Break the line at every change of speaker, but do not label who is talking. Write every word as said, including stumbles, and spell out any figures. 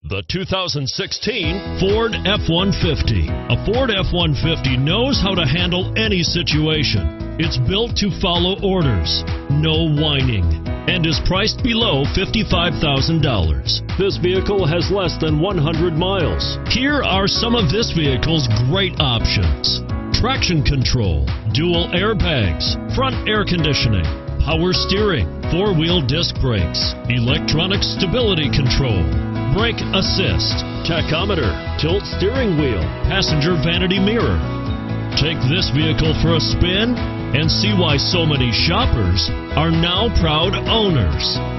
The two thousand sixteen Ford F one fifty. A Ford F one fifty knows how to handle any situation. It's built to follow orders, no whining, and is priced below fifty-five thousand dollars. This vehicle has less than one hundred miles. Here are some of this vehicle's great options: traction control, dual airbags, front air conditioning, power steering, four-wheel disc brakes, electronic stability control, brake assist, tachometer, tilt steering wheel, passenger vanity mirror. Take this vehicle for a spin and see why so many shoppers are now proud owners.